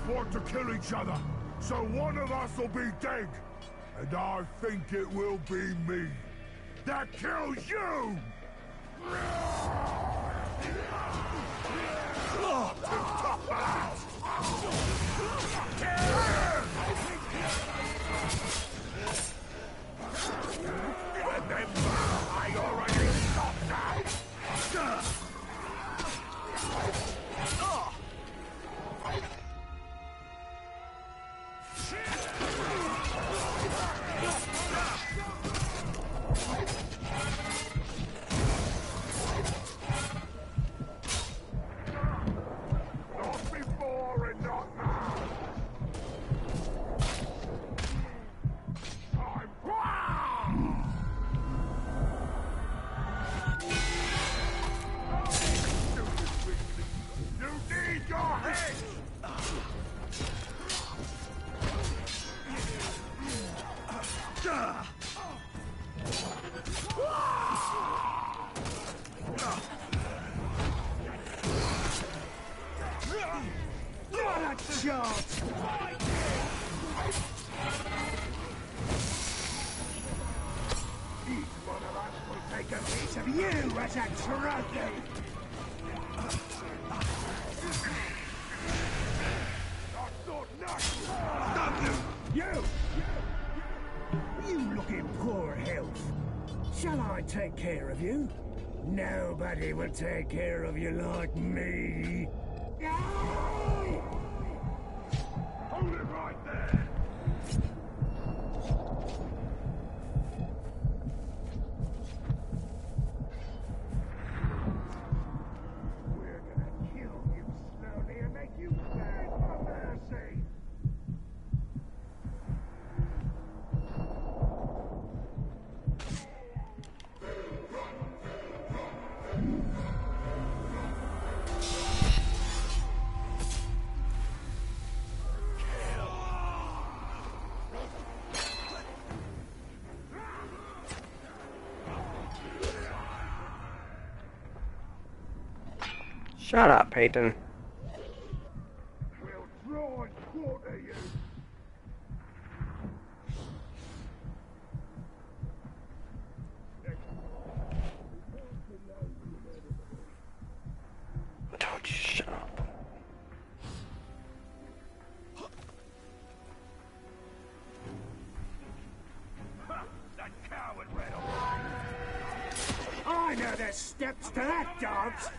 want to kill each other, so one of us will be dead. And I think it will be me. That kills you! Remember, I already stopped that! Not before and not now! You need your head! Not a chance! Each one of us will take a piece of you as a trophy! You! You look in poor health. Shall I take care of you? Nobody will take care of you like me. Hold it right there! We're gonna kill you slowly and make you beg for mercy! Shut up, Peyton. We'll draw and quarter you! Don't you shut up. That coward ran away! I know the steps to that dance!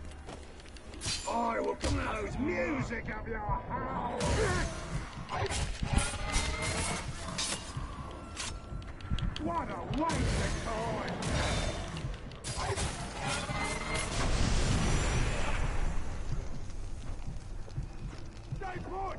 I will compose music of your howl! What a waste of time! Stay put!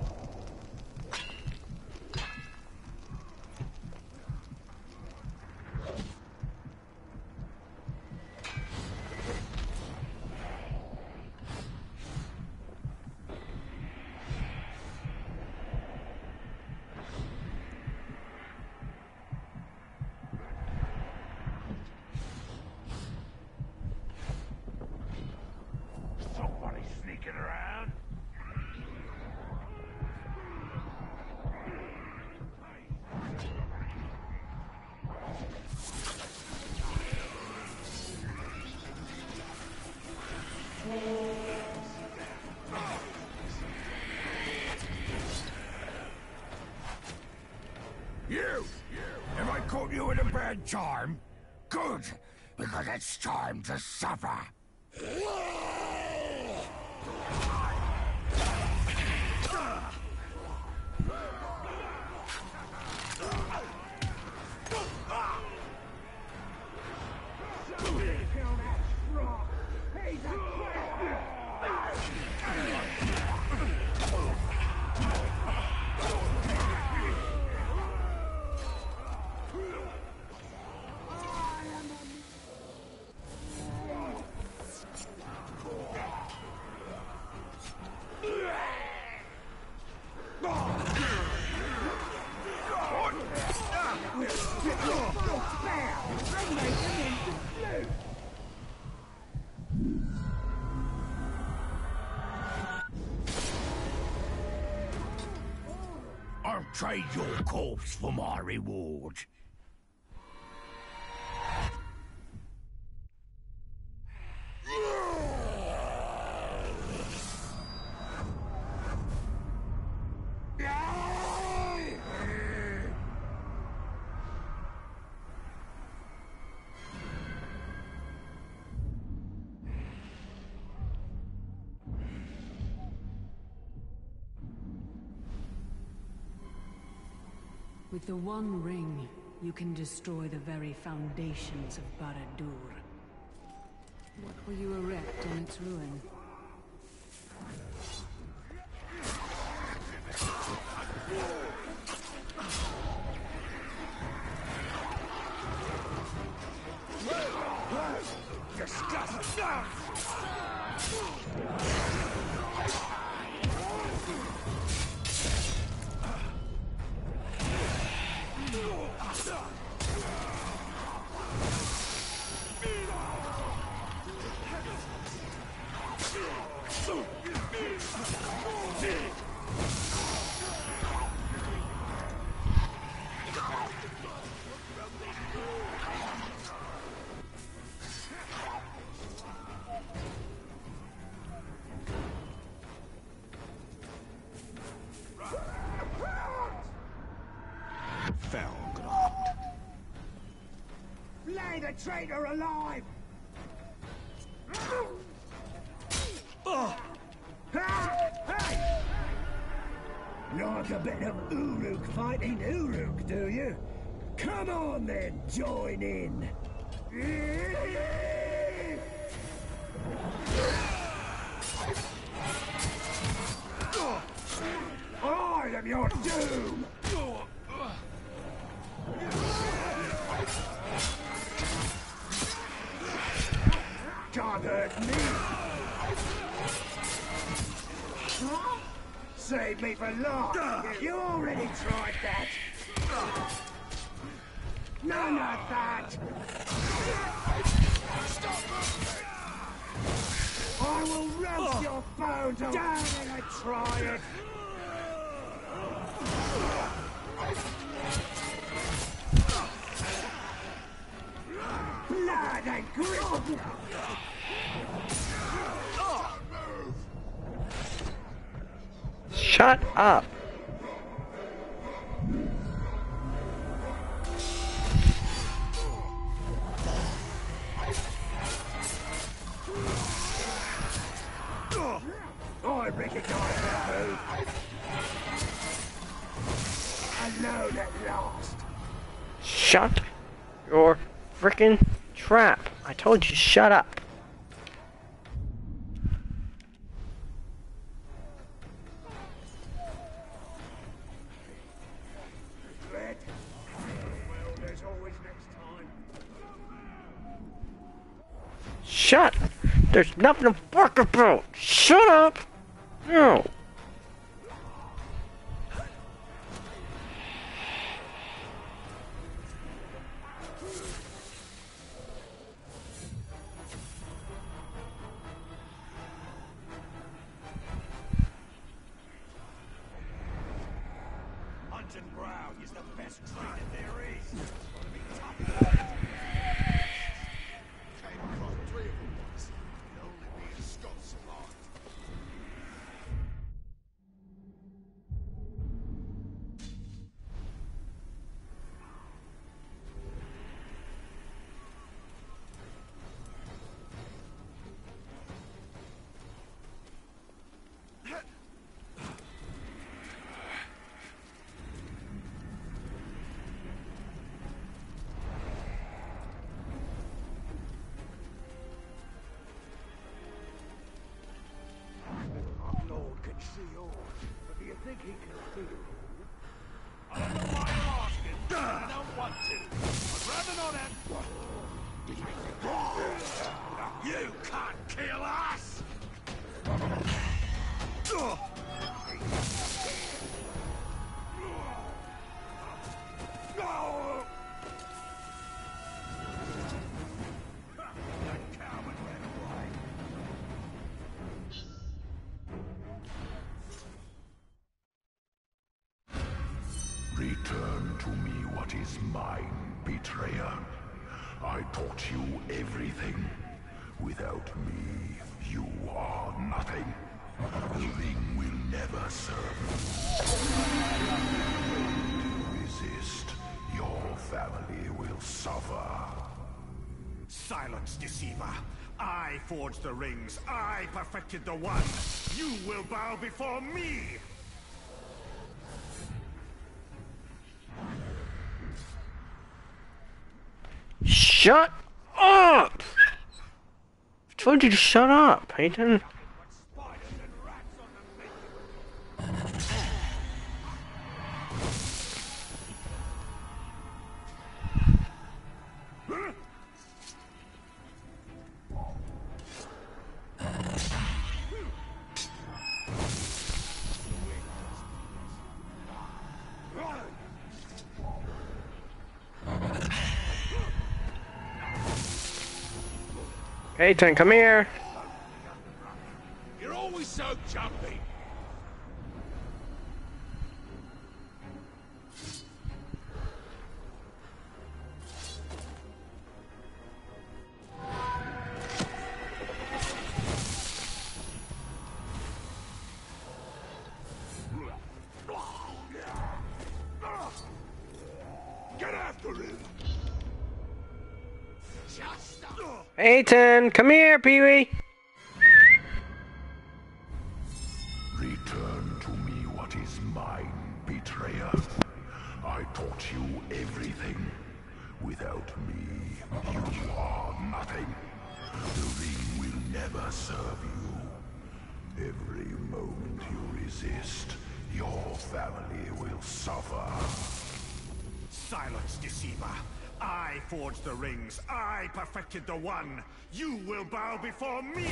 Somebody sneaking around? You! Have I caught you in a bad time? Good, because it's time to suffer. I'll trade your corpse for my reward. With the One Ring, you can destroy the very foundations of Barad-dûr. What will you erect on its ruin? Lay the traitor alive! Hey! Like a bit of Uruk fighting Uruk, do you? Come on then, join in! I am your doom! Can't hurt me! Huh? Save me for last! You already tried that! None of that! I will roast your bones down and I try it! Blood and grit! Shut up! I recognize that move. Alone at last. Shut your frickin' trap! I told you, shut up! Red. Well, there's always next time. Shut! There's nothing to work about! Shut up! No! Hunting ground is the best training there is. Came across 3 of them once. Can only be a Scots alive. Lord can see all, but do you think he can feel all? I don't know why you're asking. I don't want to. I'd rather not have... You can't kill us! That coward ran away. mine, betrayer. I taught you everything. Without me, you are nothing. The ring will never serve you. Resist, your family will suffer. Silence, deceiver. I forged the rings. I perfected the one. You will bow before me. Shut up! I told you to shut up, Peyton. Peyton, come here. You're always so jumpy. Get after him. Peyton, come here, Pee-wee. Return to me what is mine, betrayer. I taught you everything. Without me, you are nothing. The ring will never serve you. Every moment you resist, your family will suffer. Silence, deceiver. I forged the rings. I perfected the one. You will bow before me.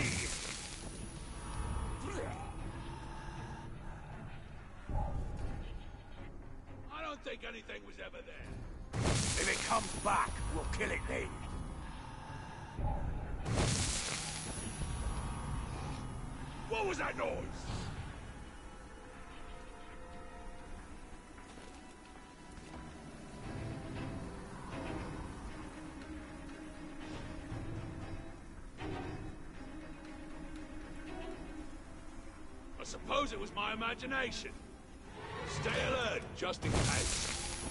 I don't think anything was ever there. If it comes back, we'll kill it then. What was that noise? I suppose it was my imagination. Stay alert, just in case.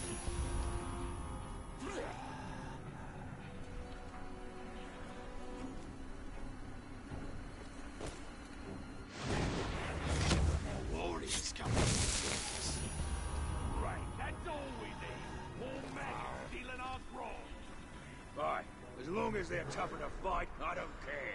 Warriors coming. Right, that's all we need. More men stealing our grog. Right, as long as they're tough enough to fight, I don't care.